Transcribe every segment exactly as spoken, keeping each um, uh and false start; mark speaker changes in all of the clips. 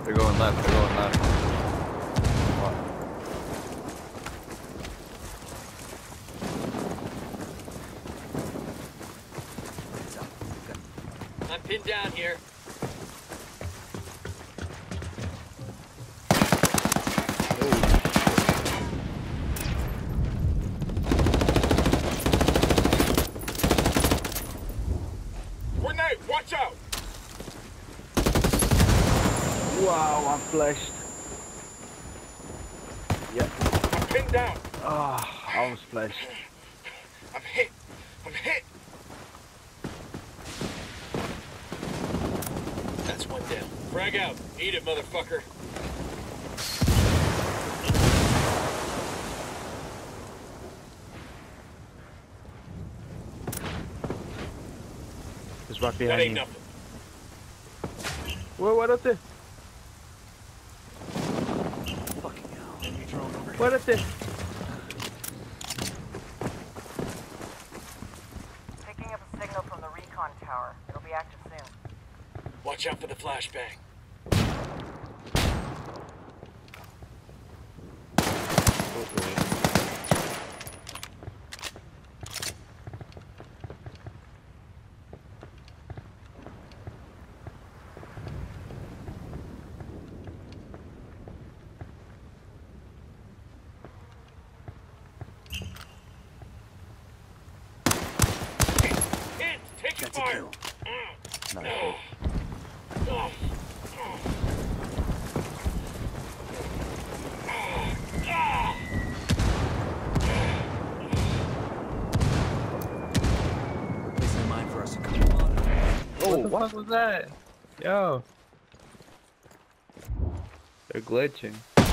Speaker 1: They're going left, they're going left.
Speaker 2: I'm pinned down here. Grenade, watch out!
Speaker 1: Wow, I'm flashed. Yep.
Speaker 2: I'm pinned down.
Speaker 1: Ah, I was flashed.
Speaker 2: I'm hit. I'm hit. That's one down. Frag out. Eat it, motherfucker.
Speaker 1: It's right
Speaker 2: That
Speaker 1: behind
Speaker 2: ain't
Speaker 1: you.
Speaker 2: nothing.
Speaker 1: Where, what up there?
Speaker 3: Fucking hell. Enemy drone over here.
Speaker 1: What up there?
Speaker 4: Picking up a signal from the recon tower. It'll be active soon.
Speaker 2: Watch out for the flashbang. Hit! Take
Speaker 3: That's a
Speaker 2: fire!
Speaker 3: kill.
Speaker 1: Nice.
Speaker 2: Oh.
Speaker 3: Placing a mine for us to come on.
Speaker 1: Oh,
Speaker 5: What the
Speaker 1: what?
Speaker 5: fuck was that? Yo.
Speaker 1: They're glitching.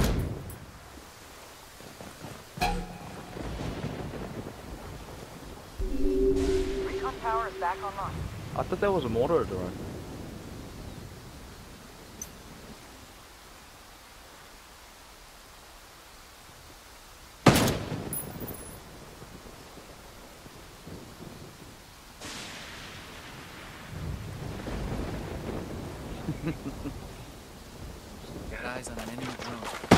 Speaker 4: Recon tower is back online.
Speaker 1: I thought that was a mortar drone.
Speaker 3: Got eyes on an enemy drone.